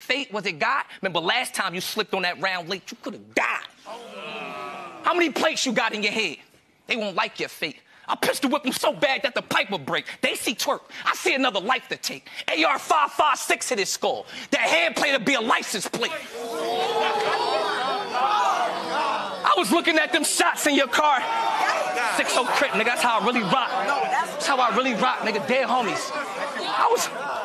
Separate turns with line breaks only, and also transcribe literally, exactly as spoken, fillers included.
fate? Was it God? Remember last time you slipped on that round late, you could have died. How many plates you got in your head? They won't like your fate. I pistol whip them so bad that the pipe will break. They see Twork. I see another life to take. A R five five six hit his skull. That hand plate will be a license plate. I was looking at them shots in your car. six oh crit, nigga. That's how I really rock. That's how I really rock, nigga. Dead homies. I was...